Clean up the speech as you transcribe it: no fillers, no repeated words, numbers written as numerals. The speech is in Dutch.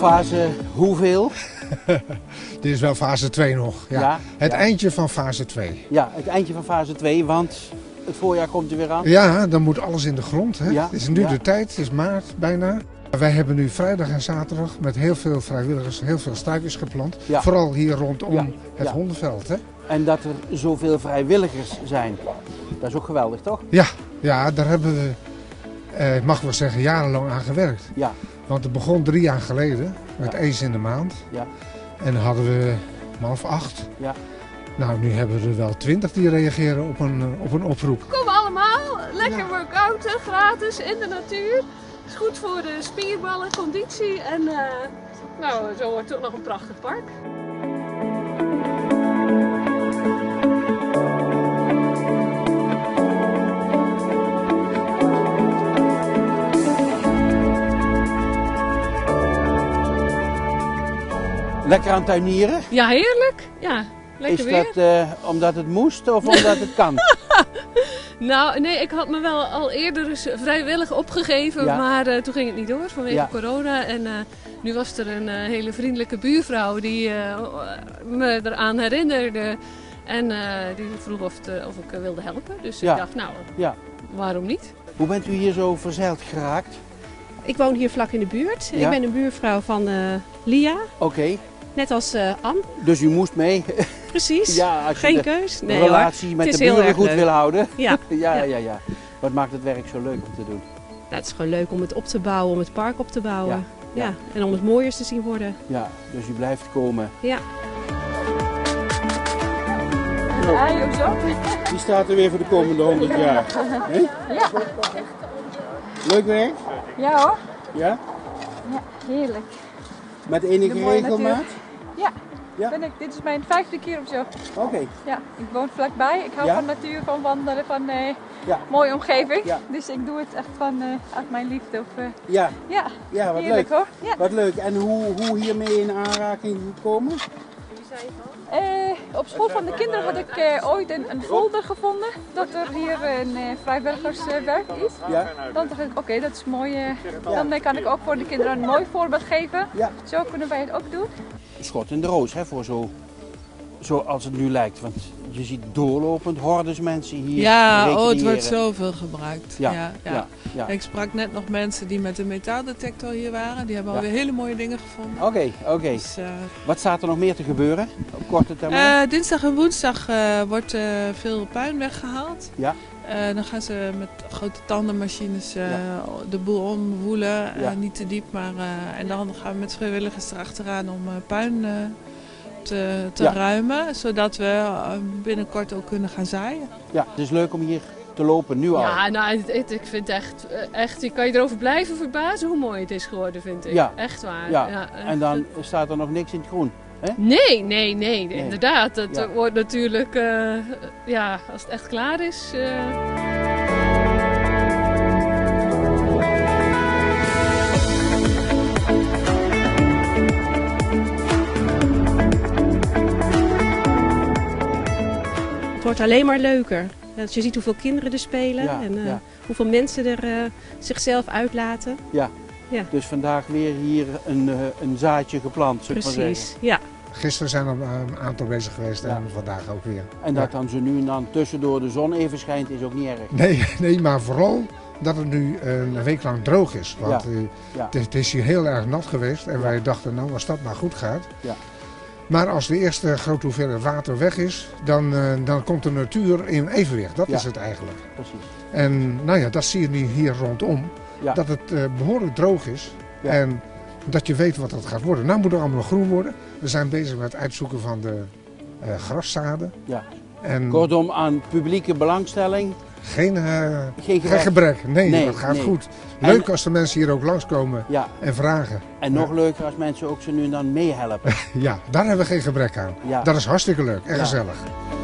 fase hoeveel? Dit is wel fase 2 nog. Ja. Ja, Het ja. eindje van fase 2. Ja, het eindje van fase 2, want het voorjaar komt er weer aan. Ja, dan moet alles in de grond. Hè? Ja, Het is nu ja. de tijd, het is maart bijna. Wij hebben nu vrijdag en zaterdag met heel veel vrijwilligers heel veel struikjes geplant. Ja. Vooral hier rondom Ja, het ja. hondenveld. Hè? En dat er zoveel vrijwilligers zijn, dat is ook geweldig, toch? Ja, daar hebben we, ik mag wel zeggen, jarenlang aan gewerkt. Ja, Want het begon 3 jaar geleden met Ja. eens in de maand. ja, En dan hadden we man of 8. ja. Nou, nu hebben we er wel 20 die reageren op een oproep. Kom allemaal, lekker workouten, gratis in de natuur. Is goed voor de spierballen, conditie en nou, zo wordt het ook nog een prachtig park. Lekker aan tuinieren? Ja, heerlijk. Ja, lekker Is weer. dat omdat het moest of omdat het kan? Nou, nee, ik had me wel al eerder eens vrijwillig opgegeven, Ja. maar toen ging het niet door vanwege Ja. corona. En nu was er een hele vriendelijke buurvrouw die me eraan herinnerde. En die vroeg of ik wilde helpen. Dus Ja. ik dacht, nou, Ja. waarom niet? Hoe bent u hier zo verzeild geraakt? Ik woon hier vlak in de buurt. Ja. Ik ben een buurvrouw van Lia, Oké, net als Ann. dus u moest mee. Precies, Ja, als je geen de keus. Nee, relatie hoor. met Het de is heel buren erg goed leuk. wil houden. Ja, Ja. Wat maakt het werk zo leuk om te doen? nou, het is gewoon leuk om het op te bouwen, om het park op te bouwen. Ja. Ja. En om het mooier te zien worden. Ja, dus u blijft komen. Ja. Ja, ook zo. Die staat er weer voor de komende 100 jaar. Hè? Ja. Leuk werk? Ja hoor, Ja? heerlijk. Met enige De mooie regelmaat? Ja, Ja. dit is mijn 5e keer of zo. Oké. Ja, ik woon vlakbij. Ik hou Ja? van natuur, van wandelen, van Ja. mooie omgeving. Ja. Dus ik doe het echt uit mijn liefde. Ja. Ja, Ja, wat heerlijk leuk. hoor. Ja. Wat leuk. En hoe hiermee in aanraking gekomen? Op school van de kinderen had ik ooit een folder gevonden dat er hier een vrijwilligerswerk is. Ja. Dan dacht ik, oké, dat is mooi. Dan kan ik ook voor de kinderen een mooi voorbeeld geven. Ja. Zo kunnen wij het ook doen. Schot in de roos, hè, voor zoals het nu lijkt. Want je ziet doorlopend hordes mensen hier Ja, het recreëren. wordt zoveel gebruikt. Ja. Ja. Ik sprak net nog mensen die met de metaaldetector hier waren. Die hebben Ja. alweer hele mooie dingen gevonden. Oké. Dus, Wat staat er nog meer te gebeuren op korte termijn? dinsdag en woensdag wordt veel puin weggehaald. Ja. Dan gaan ze met grote tandenmachines de boel omwoelen. Ja. Niet te diep, maar en dan gaan we met vrijwilligers erachteraan om puin te Ja. ruimen. Zodat we binnenkort ook kunnen gaan zaaien. Ja, het is leuk om hier te lopen, nu al. Ja, nou, ik vind echt, je kan je erover blijven verbazen hoe mooi het is geworden, vind ik. Ja. Echt waar. Ja. echt. En dan staat er nog niks in het groen. Hè? Nee, inderdaad. Dat Ja. wordt natuurlijk, als het echt klaar is. Het wordt alleen maar leuker. Als je ziet hoeveel kinderen er spelen Ja, en ja. hoeveel mensen er zichzelf uitlaten. Ja. Ja. Dus vandaag weer hier een zaadje geplant, zou ik maar zeggen. Precies, ja. Gisteren zijn er een aantal bezig geweest Ja. en vandaag ook weer. En dat dan zo nu en dan tussendoor de zon even schijnt, is ook niet erg. Nee, maar vooral dat het nu een week lang droog is. Want Ja. het is hier heel erg nat geweest en wij dachten, nou, als dat maar goed gaat. Ja. Maar als de eerste grote hoeveelheid water weg is, dan komt de natuur in evenwicht. Dat Ja. is het eigenlijk. Precies. En nou ja, dat zie je nu hier rondom. Ja. Dat het behoorlijk droog is. Ja. En dat je weet wat het gaat worden. Nou moet er allemaal nog groen worden. We zijn bezig met het uitzoeken van de graszaden. Ja. En Kortom, aan publieke belangstelling. geen Geen gebrek. Nee, Nee, dat gaat nee. goed. En- Leuk als de mensen hier ook langskomen Ja. en vragen. En nog leuker als mensen ook zo nu en dan meehelpen. Ja, daar hebben we geen gebrek aan. Ja. Dat is hartstikke leuk en Ja. gezellig.